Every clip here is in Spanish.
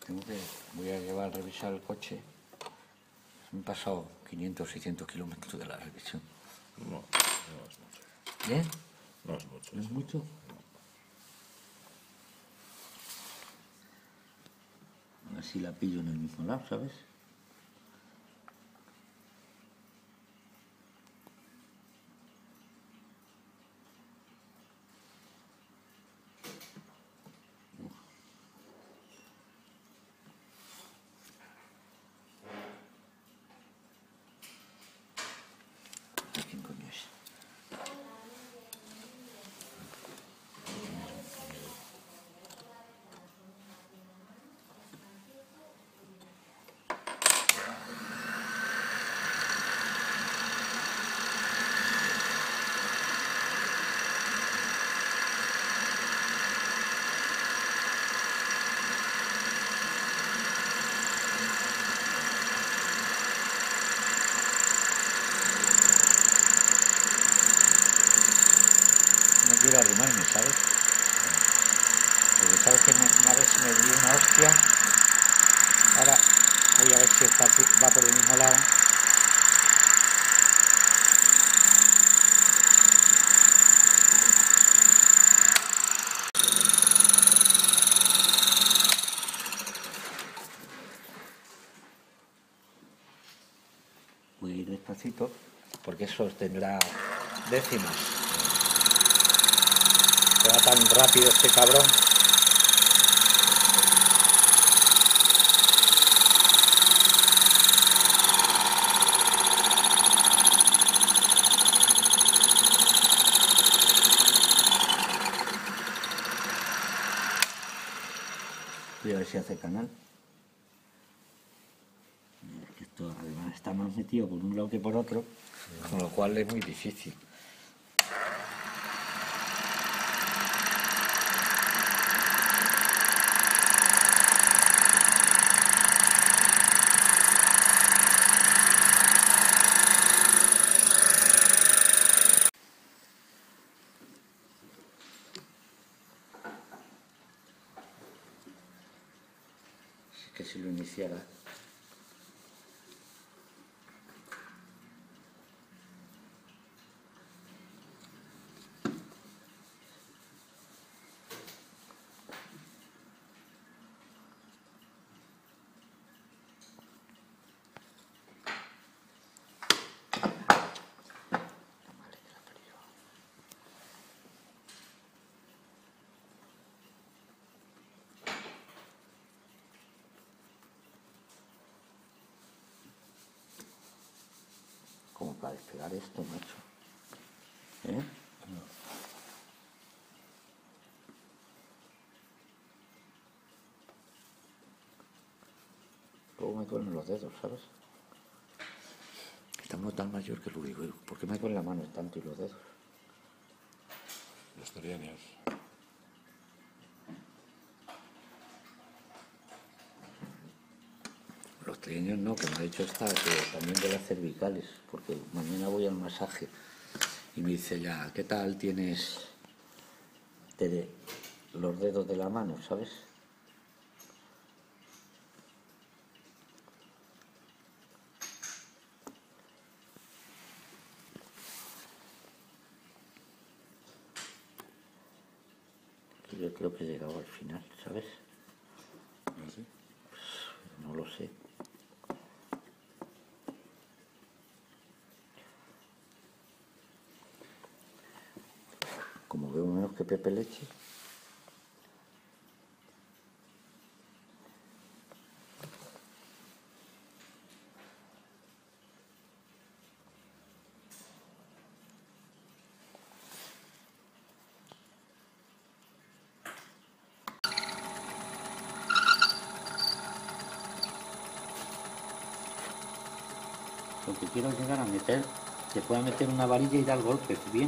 Voy a llevar a revisar el coche. Me he pasado 500 600 kilómetros de la revisión. No es mucho. ¿Eh? No es mucho. ¿No es mucho? Así la pillo en el mismo lado, ¿sabes? ¿Quién coño es? No quiero arrimarme, ¿sabes? Porque sabes que una vez me di una hostia. Ahora voy a ver si esta va por el mismo lado. Voy a ir despacito porque eso tendrá décimas. Se va tan rápido este cabrón. Voy a ver si hace canal. Es que esto además está más metido por un lado que por otro, con lo cual es muy difícil. Que si lo iniciara. Como para despegar esto, macho. ¿Eh? Luego me duelen los dedos, ¿sabes? Estamos tan mayor que lo digo. ¿Por qué me duele la mano tanto y los dedos? Los trienios. Los trienios no, que me ha dicho esta, que también de las cervicales, porque mañana voy al masaje y me dice ya, ¿qué tal tienes los dedos de la mano, ¿sabes? Yo creo que he llegado al final, ¿sabes? ¿Ah, sí? No lo sé. Como veo menos que Pepe Leche. Lo que quiero es llegar a meter, que pueda meter una varilla y dar golpes bien.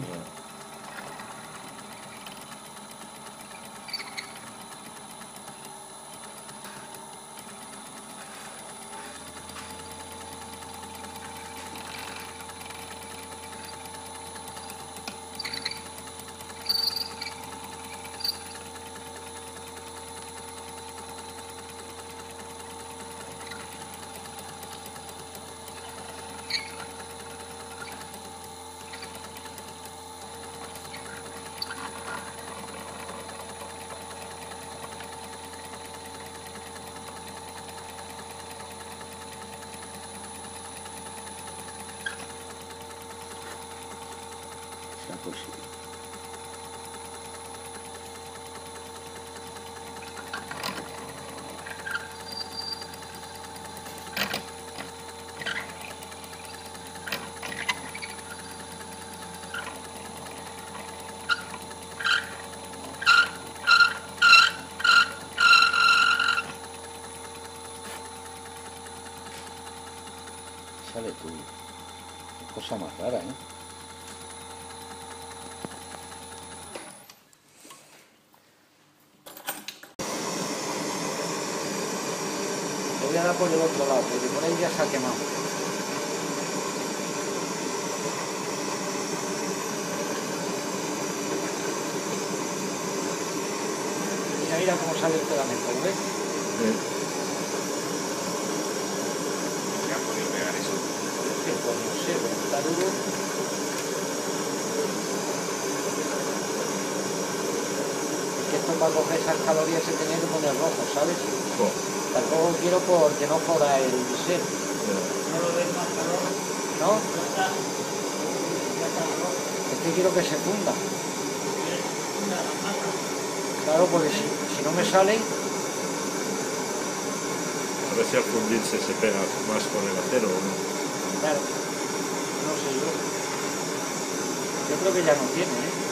Pues sí. Sale tú. Cosa más rara, ¿eh? Le voy a dar por el otro lado, porque por ahí ya se ha quemado. Mira, mira cómo sale el pegamento, ¿lo ves? ¿Qué ha podido pegar eso? Que pues no sé, pero está duro. Es que esto para coger esas calorías se tenía que poner rojo, ¿sabes? Oh, Tampoco quiero porque no joda el diésel, No lo ves más calor, ¿no? ya está. Ya está calor. Es que quiero que se funda. ¿Quieres una masa? Claro, porque si no me sale, a ver si al fundirse se pega más con el acero o no. claro, no sé yo. Yo creo que ya no tiene, ¿eh?